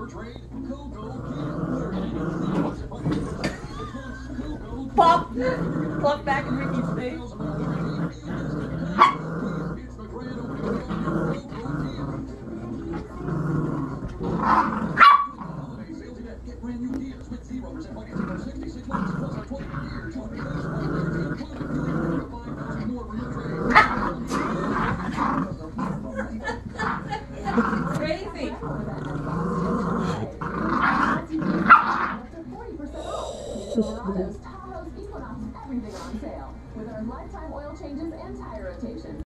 Plop! Plop back in Ricci's face. Get brand new Kias with 0% financing for 66 months plus a 20-year joint cash warranty included. $5,000 more for your trade. Crazy. Everything on sale with our lifetime oil changes and tire rotation.